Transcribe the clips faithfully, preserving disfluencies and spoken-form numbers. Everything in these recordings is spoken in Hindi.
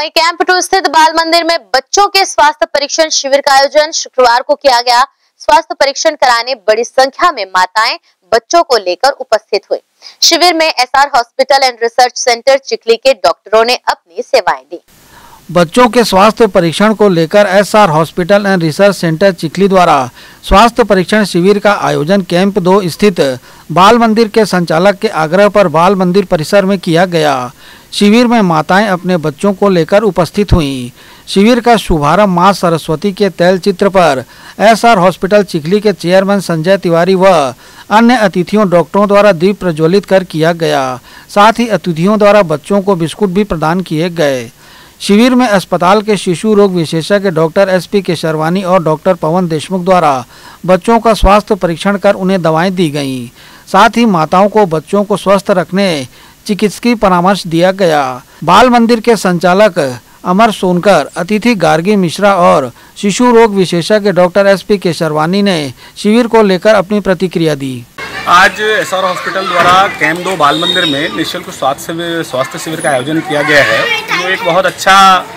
वहीं कैंप टू स्थित बाल मंदिर में बच्चों के स्वास्थ्य परीक्षण शिविर का आयोजन शुक्रवार को किया गया। स्वास्थ्य परीक्षण कराने बड़ी संख्या में माताएं बच्चों को लेकर उपस्थित हुई। शिविर में SR hospital and research centre Chikhli के डॉक्टरों ने अपनी सेवाएं दी। बच्चों के स्वास्थ्य परीक्षण को लेकर SR hospital and research centre Chikhli द्वारा स्वास्थ्य परीक्षण शिविर का आयोजन कैंप दो स्थित बाल मंदिर के संचालक के आग्रह पर बाल मंदिर परिसर में किया गया। शिविर में माताएं अपने बच्चों को लेकर उपस्थित हुईं। शिविर का शुभारंभ मां सरस्वती के तैल चित्र पर एसआर हॉस्पिटल चिखली के चेयरमैन संजय तिवारी व अन्य अतिथियों डॉक्टरों द्वारा दीप प्रज्वलित कर किया गया। साथ ही अतिथियों द्वारा बच्चों को बिस्कुट भी प्रदान किए गए। शिविर में अस्पताल के शिशु रोग विशेषज्ञ डॉक्टर एस पी केशरवानी और डॉक्टर पवन देशमुख द्वारा बच्चों का स्वास्थ्य परीक्षण कर उन्हें दवाएं दी गईं। साथ ही माताओं को बच्चों को स्वस्थ रखने चिकित्सकीय परामर्श दिया गया। बाल मंदिर के संचालक अमर सोनकर, अतिथि गार्गी मिश्रा और शिशु रोग विशेषज्ञ डॉक्टर एस पी केशरवानी ने शिविर को लेकर अपनी प्रतिक्रिया दी। आज एसआर हॉस्पिटल द्वारा कैंप दो बाल मंदिर में निःशुल्क स्वास्थ्य शिविर स्वास्थ्य शिविर का आयोजन किया गया है। वो एक बहुत अच्छा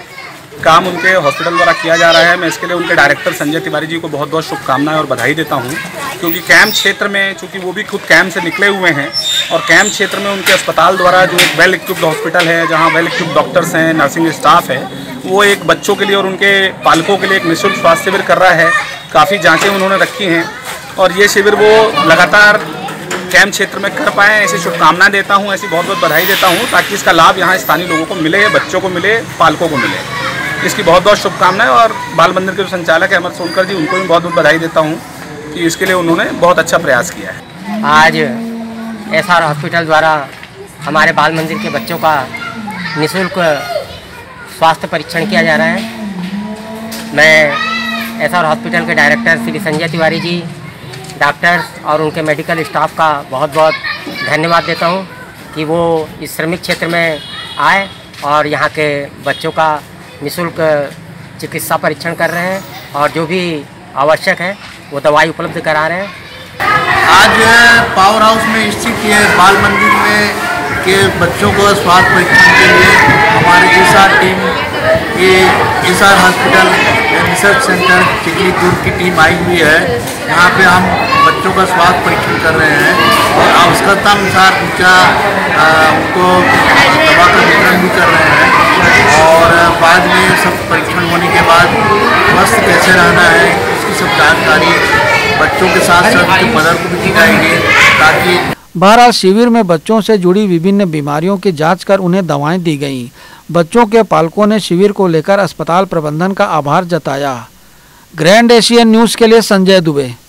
काम उनके हॉस्पिटल द्वारा किया जा रहा है। मैं इसके लिए उनके डायरेक्टर संजय तिवारी जी को बहुत बहुत शुभकामनाएं और बधाई देता हूं, क्योंकि कैंप क्षेत्र में, चूँकि वो भी खुद कैंप से निकले हुए हैं और कैंप क्षेत्र में उनके अस्पताल द्वारा जो एक वेल इक्विप्ड हॉस्पिटल है, जहाँ वेल इक्विप्ड डॉक्टर्स हैं, नर्सिंग स्टाफ है, वो एक बच्चों के लिए और उनके पालकों के लिए एक निःशुल्क स्वास्थ्य शिविर कर रहा है। काफ़ी जाँचें उन्होंने रखी हैं और ये शिविर वो लगातार कैंप क्षेत्र में कर पाएँ, ऐसी शुभकामनाएं देता हूं, ऐसी बहुत बहुत बधाई देता हूं, ताकि इसका लाभ यहां स्थानीय लोगों को मिले, बच्चों को मिले, पालकों को मिले। इसकी बहुत बहुत शुभकामनाएं और बाल मंदिर के जो संचालक है अमर सोनकर जी, उनको भी बहुत बहुत बधाई देता हूं कि इसके लिए उन्होंने बहुत अच्छा प्रयास किया है। आज एसआर हॉस्पिटल द्वारा हमारे बाल मंदिर के बच्चों का निःशुल्क स्वास्थ्य परीक्षण किया जा रहा है। मैं एसआर हॉस्पिटल के डायरेक्टर श्री संजय तिवारी जी, डॉक्टर्स और उनके मेडिकल स्टाफ का बहुत बहुत धन्यवाद देता हूं कि वो इस श्रमिक क्षेत्र में आए और यहाँ के बच्चों का निःशुल्क चिकित्सा परीक्षण कर रहे हैं और जो भी आवश्यक है वो दवाई उपलब्ध करा रहे हैं। आज पावर हाउस में स्थित ये बाल मंदिर में के बच्चों को स्वास्थ्य परीक्षण के लिए हमारे एसआर टीम ये SR hospital research centre Chikhli Durg की टीम आई हुई है। यहाँ पे हम बच्चों का स्वास्थ्य परीक्षण कर रहे हैं और आवश्यकतानुसार उनका उनको दवा का वितरण भी कर रहे हैं और बाद में सब परीक्षण होने के बाद स्वस्थ कैसे रहना है इसकी सब जानकारी बच्चों के साथ साथ उनके मदर को भी दी जाएगी। ताकि बहरहाल शिविर में बच्चों से जुड़ी विभिन्न बीमारियों की जांच कर उन्हें दवाएं दी गईं। बच्चों के पालकों ने शिविर को लेकर अस्पताल प्रबंधन का आभार जताया। ग्रैंड एशियन न्यूज़ के लिए संजय दुबे।